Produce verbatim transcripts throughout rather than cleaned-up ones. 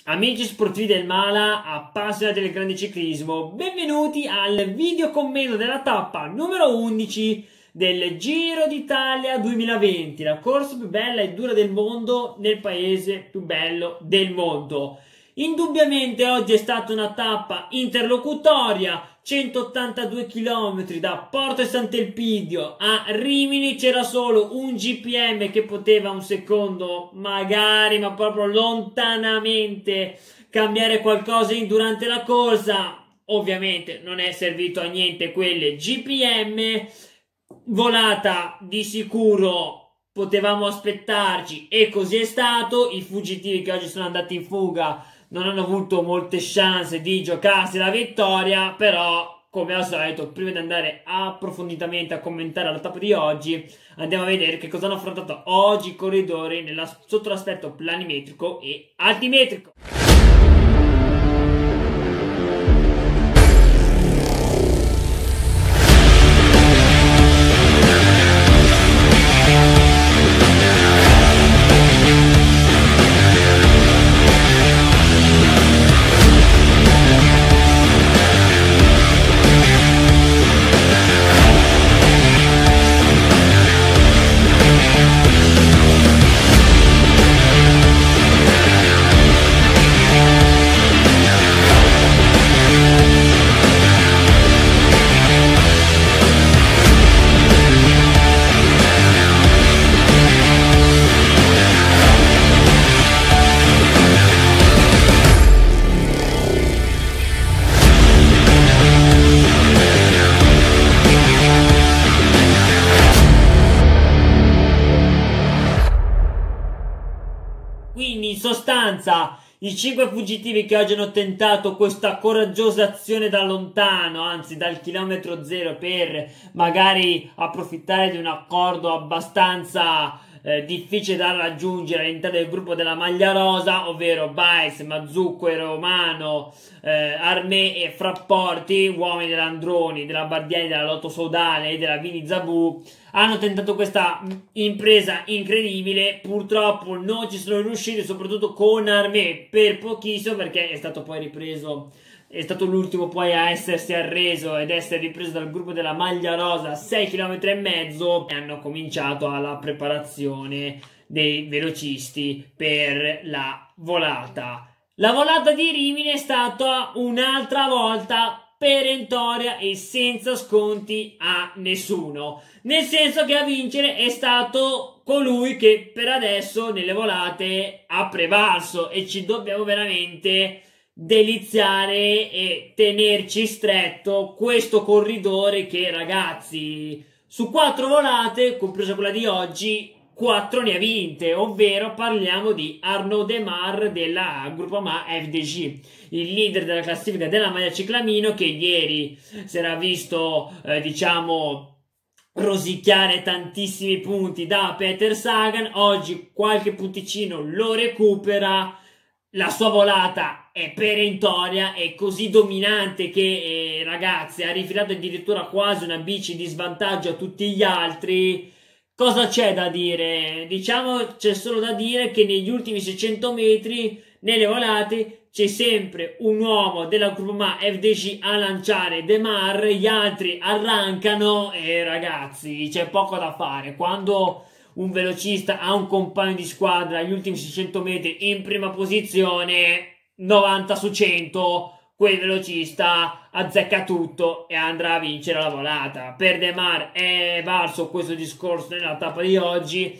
Amici sportivi del Mala, appassionati del grande ciclismo, benvenuti al video commento della tappa numero undici del Giro d'Italia duemilaventi, la corsa più bella e dura del mondo nel paese più bello del mondo. Indubbiamente oggi è stata una tappa interlocutoria, centottantadue chilometri da Porto Sant'Elpidio a Rimini, c'era solo un G P M che poteva un secondo, magari, ma proprio lontanamente, cambiare qualcosa in durante la corsa. Ovviamente non è servito a niente quelle G P M, volata di sicuro potevamo aspettarci e così è stato. I fuggitivi che oggi sono andati in fuga non hanno avuto molte chance di giocarsi la vittoria, però come al solito prima di andare approfonditamente a commentare la tappa di oggi andiamo a vedere che cosa hanno affrontato oggi i corridori nella, sotto l'aspetto planimetrico e altimetrico. Quindi in sostanza i cinque fuggitivi che oggi hanno tentato questa coraggiosa azione da lontano, anzi dal chilometro zero, per magari approfittare di un accordo abbastanza eh, difficile da raggiungere all'interno del gruppo della maglia rosa, ovvero Baez, Mazzucco e Romano, eh, Armé e Frapporti, uomini dell'Androni, della Bardiani, della Lotto Soudal e della Vini Zabù, hanno tentato questa impresa incredibile. Purtroppo non ci sono riusciti, soprattutto con Armé per pochissimo, perché è stato poi ripreso, è stato l'ultimo poi a essersi arreso ed essere ripreso dal gruppo della maglia rosa a sei chilometri e mezzo, e hanno cominciato alla preparazione dei velocisti per la volata. La volata di Rimini è stata un'altra volta perentoria e senza sconti a nessuno, nel senso che a vincere è stato colui che per adesso nelle volate ha prevalso, e ci dobbiamo veramente deliziare e tenerci stretto questo corridore che, ragazzi, su quattro volate, compresa quella di oggi, quattro ne ha vinte, ovvero parliamo di Arnaud Démare della Groupama F D J, il leader della classifica della maglia ciclamino, che ieri si era visto, eh, diciamo, rosicchiare tantissimi punti da Peter Sagan. Oggi qualche punticino lo recupera. La sua volata è perentoria, è così dominante che, eh, ragazzi, ha rifilato addirittura quasi una bici di svantaggio a tutti gli altri. Cosa c'è da dire? Diciamo, c'è solo da dire che negli ultimi seicento metri, nelle volate, c'è sempre un uomo della Groupama F D J a lanciare Démare, gli altri arrancano e, ragazzi, c'è poco da fare. Quando un velocista ha un compagno di squadra agli ultimi seicento metri in prima posizione, novanta su cento, quel velocista azzecca tutto e andrà a vincere la volata. Per Démare è valso questo discorso nella tappa di oggi.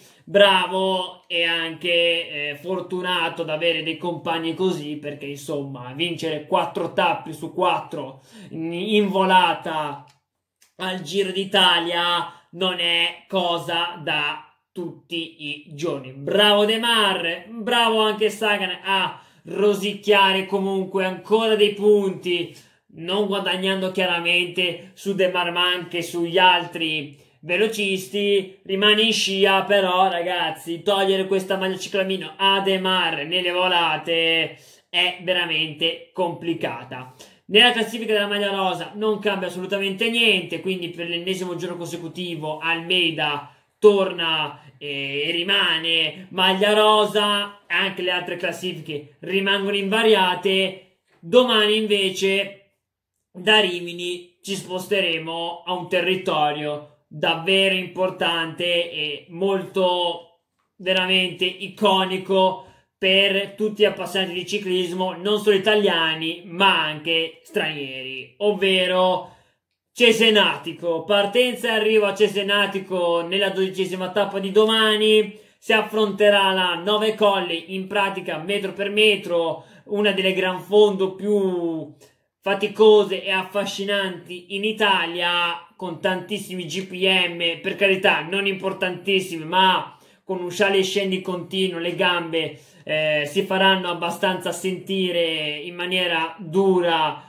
Bravo e anche eh, fortunato ad avere dei compagni così, perché insomma vincere quattro tappe su quattro in, in volata al Giro d'Italia non è cosa da tutti i giorni. Bravo Démare, bravo anche Sagan a rosicchiare comunque ancora dei punti, non guadagnando chiaramente su Démare ma anche sugli altri velocisti. Rimane in scia, però, ragazzi, togliere questa maglia ciclamino a Démare nelle volate è veramente complicata. Nella classifica della maglia rosa non cambia assolutamente niente, quindi per l'ennesimo giorno consecutivo Almeida torna e rimane maglia rosa, anche le altre classifiche rimangono invariate. Domani invece da Rimini ci sposteremo a un territorio davvero importante e molto veramente iconico per tutti gli appassionati di ciclismo, non solo italiani ma anche stranieri, ovvero Cesenatico. Partenza e arrivo a Cesenatico nella dodicesima tappa di domani. Si affronterà la Nove Colli, in pratica metro per metro, una delle gran fondo più faticose e affascinanti in Italia, con tantissimi G P M, per carità non importantissimi, ma con un sali e scendi continuo, le gambe eh, si faranno abbastanza sentire in maniera dura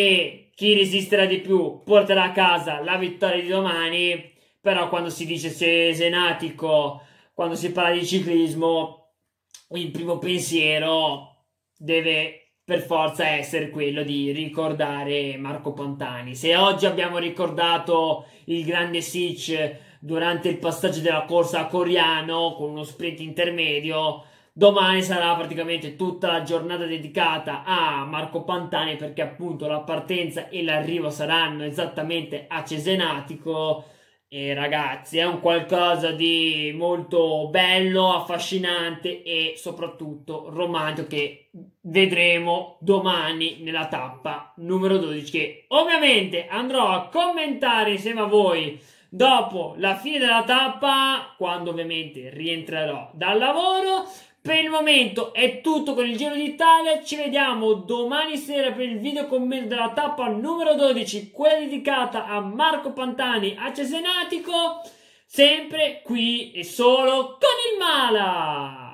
e chi resisterà di più porterà a casa la vittoria di domani. Però quando si dice Cesenatico, quando si parla di ciclismo, il primo pensiero deve per forza essere quello di ricordare Marco Pantani. Se oggi abbiamo ricordato il grande Sic durante il passaggio della corsa a Coriano con uno sprint intermedio, domani sarà praticamente tutta la giornata dedicata a Marco Pantani, perché appunto la partenza e l'arrivo saranno esattamente a Cesenatico. E ragazzi, è un qualcosa di molto bello, affascinante e soprattutto romantico che vedremo domani nella tappa numero dodici, che ovviamente andrò a commentare insieme a voi dopo la fine della tappa, quando ovviamente rientrerò dal lavoro. Per il momento è tutto con il Giro d'Italia, ci vediamo domani sera per il video commento della tappa numero dodici, quella dedicata a Marco Pantani a Cesenatico, sempre qui e solo con il Mala!